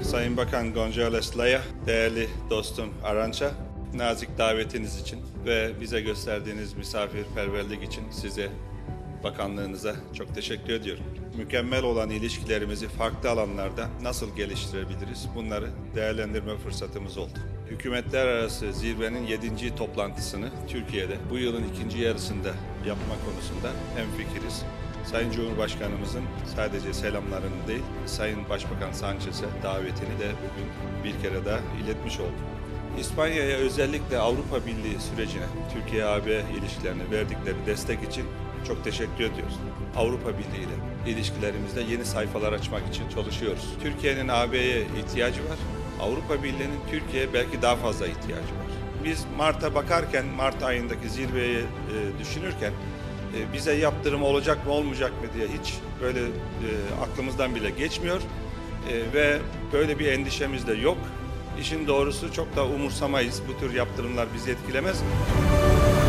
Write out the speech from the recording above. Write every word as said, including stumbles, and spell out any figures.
Sayın Bakan González Laya, değerli dostum Arantxa, nazik davetiniz için ve bize gösterdiğiniz misafirperverlik için size, bakanlığınıza çok teşekkür ediyorum. Mükemmel olan ilişkilerimizi farklı alanlarda nasıl geliştirebiliriz? Bunları değerlendirme fırsatımız oldu. Hükümetler arası zirvenin yedinci toplantısını Türkiye'de bu yılın ikinci yarısında yapma konusunda hemfikiriz. Sayın Cumhurbaşkanımızın sadece selamlarını değil, Sayın Başbakan Sanchez'e davetini de bugün bir kere daha iletmiş olduk. İspanya'ya özellikle Avrupa Birliği sürecine, Türkiye-A B ilişkilerine verdikleri destek için çok teşekkür ediyoruz. Avrupa Birliği ile ilişkilerimizde yeni sayfalar açmak için çalışıyoruz. Türkiye'nin A B'ye ihtiyacı var. Avrupa Birliği'nin Türkiye'ye belki daha fazla ihtiyacı var. Biz Mart'a bakarken, Mart ayındaki zirveyi e, düşünürken e, bize yaptırım olacak mı olmayacak mı diye hiç böyle e, aklımızdan bile geçmiyor e, ve böyle bir endişemiz de yok. İşin doğrusu çok da umursamayız. Bu tür yaptırımlar bizi etkilemez.